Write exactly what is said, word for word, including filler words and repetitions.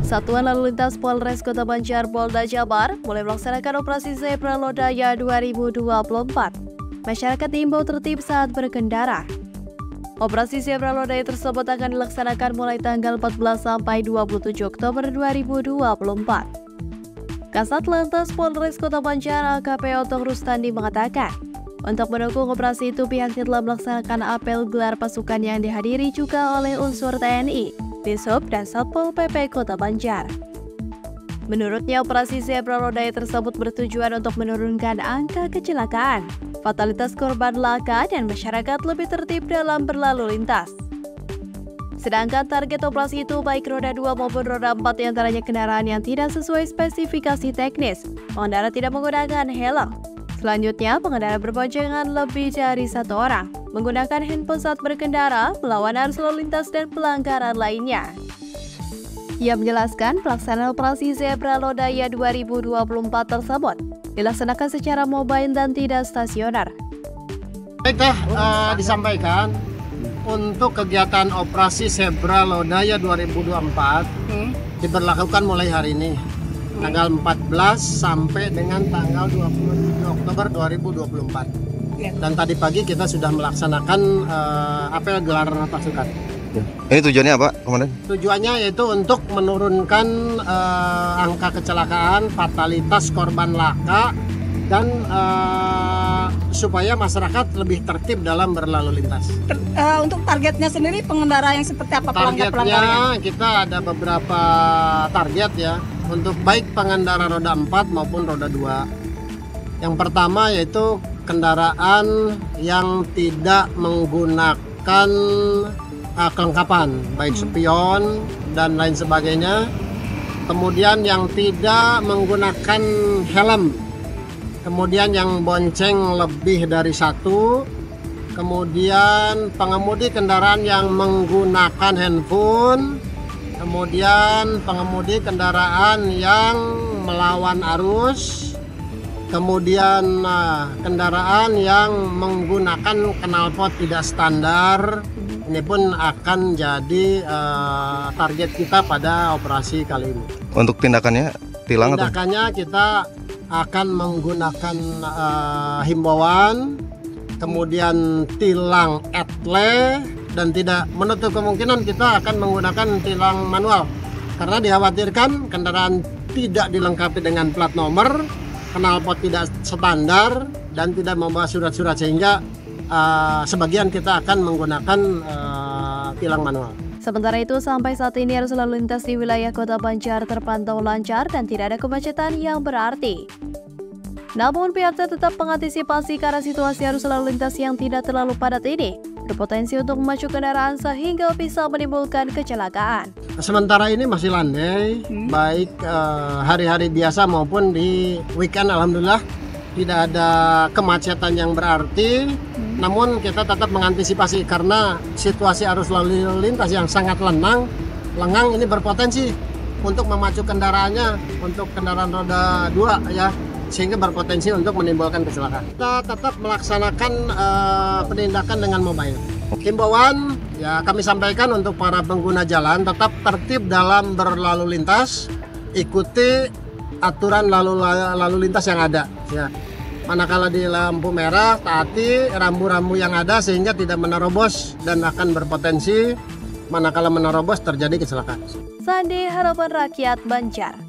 Satuan Lalu Lintas Polres Kota Banjar Polda Jabar mulai melaksanakan operasi Zebra Lodaya dua ribu dua puluh empat. Masyarakat diimbau tertib saat berkendara. Operasi Zebra Lodaya tersebut akan dilaksanakan mulai tanggal empat belas sampai dua puluh tujuh Oktober dua ribu dua puluh empat. Kasat Lantas Polres Kota Banjar A K P Otong Rustandi mengatakan, untuk mendukung operasi itu pihaknya telah melaksanakan apel gelar pasukan yang dihadiri juga oleh unsur T N I, Dishub, dan Satpol P P Kota Banjar. Menurutnya, operasi Zebra Lodaya tersebut bertujuan untuk menurunkan angka kecelakaan, fatalitas korban laka, dan masyarakat lebih tertib dalam berlalu lintas. Sedangkan target operasi itu baik roda dua maupun roda empat diantaranya kendaraan yang tidak sesuai spesifikasi teknis, pengendara tidak menggunakan helm. Selanjutnya, pengendara berboncengan lebih dari satu orang, menggunakan handphone saat berkendara, melawan arus lalu lintas, dan pelanggaran lainnya. Ia menjelaskan pelaksanaan operasi Zebra Lodaya dua ribu dua puluh empat tersebut dilaksanakan secara mobile dan tidak stasioner. Baiklah, uh, disampaikan untuk kegiatan operasi Zebra Lodaya dua ribu dua puluh empat hmm. diberlakukan mulai hari ini, hmm. tanggal empat belas sampai dengan tanggal dua puluh tujuh Oktober dua ribu dua puluh empat. Ya. Dan tadi pagi kita sudah melaksanakan uh, apel gelar pasukan. Ini tujuannya apa, Komandan? Tujuannya yaitu untuk menurunkan uh, angka kecelakaan, fatalitas korban laka, dan uh, supaya masyarakat lebih tertib dalam berlalu lintas. Ter, uh, untuk targetnya sendiri pengendara yang seperti apa? Targetnya kita ada beberapa target ya, untuk baik pengendara roda empat maupun roda dua. Yang pertama yaitu kendaraan yang tidak menggunakan uh, kelengkapan, baik spion dan lain sebagainya. Kemudian yang tidak menggunakan helm. Kemudian yang bonceng lebih dari satu. Kemudian pengemudi kendaraan yang menggunakan handphone. Kemudian pengemudi kendaraan yang melawan arus. Kemudian nah, kendaraan yang menggunakan knalpot tidak standar. Ini pun akan jadi uh, target kita pada operasi kali ini. Untuk tindakannya tilang atau? Tindakannya kita akan menggunakan uh, himbauan, kemudian tilang etle, dan tidak menutup kemungkinan kita akan menggunakan tilang manual. Karena dikhawatirkan kendaraan tidak dilengkapi dengan plat nomor, knalpot tidak standar, dan tidak membawa surat-surat, sehingga uh, sebagian kita akan menggunakan uh, tilang manual. Sementara itu, sampai saat ini arus lalu lintas di wilayah Kota Banjar terpantau lancar dan tidak ada kemacetan yang berarti. Namun pihaknya tetap mengantisipasi karena situasi arus lalu lintas yang tidak terlalu padat ini berpotensi untuk memacu kendaraan sehingga bisa menimbulkan kecelakaan. Sementara ini masih landai, hmm. baik hari-hari uh, biasa maupun di weekend, alhamdulillah tidak ada kemacetan yang berarti. Hmm. Namun kita tetap mengantisipasi karena situasi arus lalu lintas yang sangat lengang, lengang ini berpotensi untuk memacu kendaraannya untuk kendaraan roda dua ya, sehingga berpotensi untuk menimbulkan kecelakaan. Kita tetap melaksanakan uh, penindakan dengan mobile. Himbauan ya kami sampaikan untuk para pengguna jalan tetap tertib dalam berlalu lintas, ikuti aturan lalu lalu lintas yang ada ya. Manakala di lampu merah, taati rambu-rambu yang ada sehingga tidak menerobos dan akan berpotensi manakala menerobos terjadi kecelakaan. Sandi, Harapan Rakyat Banjar.